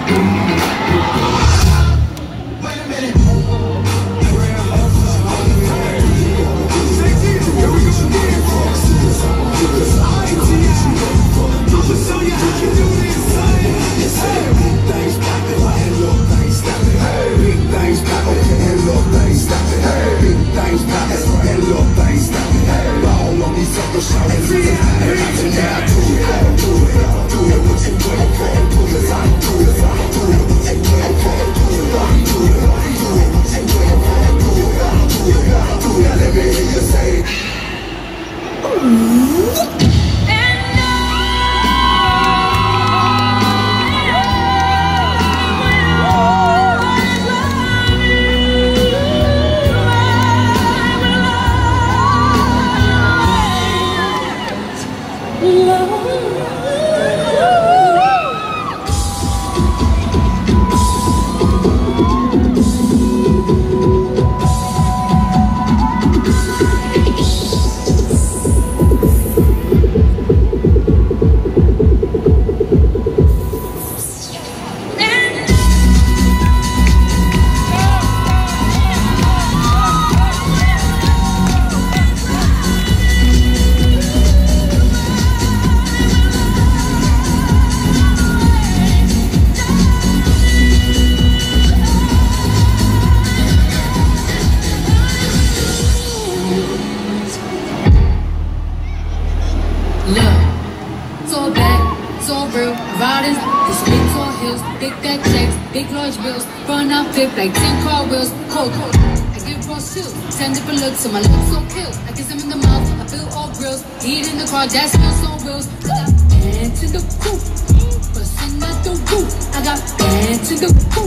Big large bills, run out flip like 10 car wheels. Cold, I give raw chill, 10 different looks, so my lips so kill. I kiss them in the mouth, I feel all grills. Heat in the car, that smells on wheels. I got pants in the coop, bustin' at the roof. I got pants in the coop.